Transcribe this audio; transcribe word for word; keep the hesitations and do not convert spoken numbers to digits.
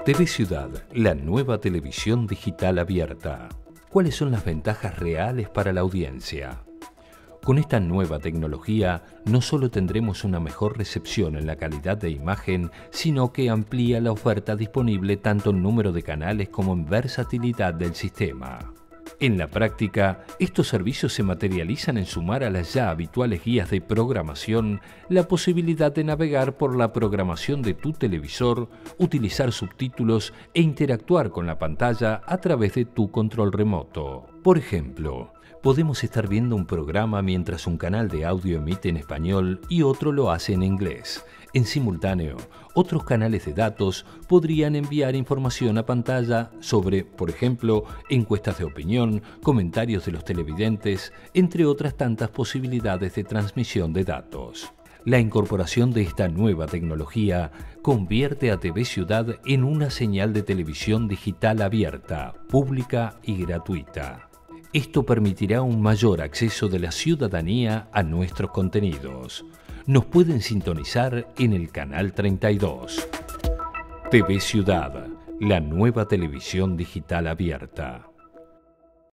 T V Ciudad, la nueva televisión digital abierta. ¿Cuáles son las ventajas reales para la audiencia? Con esta nueva tecnología, no solo tendremos una mejor recepción en la calidad de imagen, sino que amplía la oferta disponible tanto en número de canales como en versatilidad del sistema. En la práctica, estos servicios se materializan en sumar a las ya habituales guías de programación la posibilidad de navegar por la programación de tu televisor, utilizar subtítulos e interactuar con la pantalla a través de tu control remoto. Por ejemplo, podemos estar viendo un programa mientras un canal de audio emite en español y otro lo hace en inglés. En simultáneo, otros canales de datos podrían enviar información a pantalla sobre, por ejemplo, encuestas de opinión, comentarios de los televidentes, entre otras tantas posibilidades de transmisión de datos. La incorporación de esta nueva tecnología convierte a T V Ciudad en una señal de televisión digital abierta, pública y gratuita. Esto permitirá un mayor acceso de la ciudadanía a nuestros contenidos. Nos pueden sintonizar en el canal treinta y dos. T V Ciudad, la nueva televisión digital abierta.